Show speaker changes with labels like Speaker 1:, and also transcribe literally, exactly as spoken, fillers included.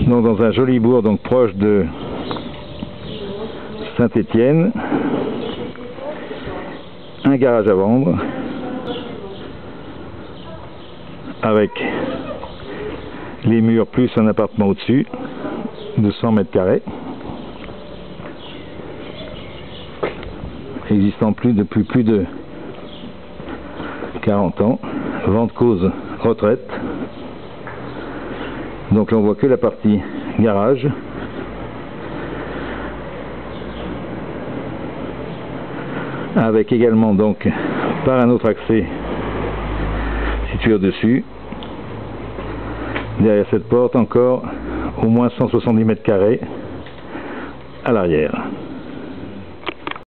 Speaker 1: Donc dans un joli bourg donc proche de Saint-Étienne, un garage à vendre avec les murs plus un appartement au-dessus de cent mètres carrés, existant plus depuis plus de quarante ans, vente cause retraite. Donc là on voit que la partie garage, avec également donc par un autre accès situé au-dessus. Derrière cette porte encore au moins cent soixante-dix mètres carrés à l'arrière.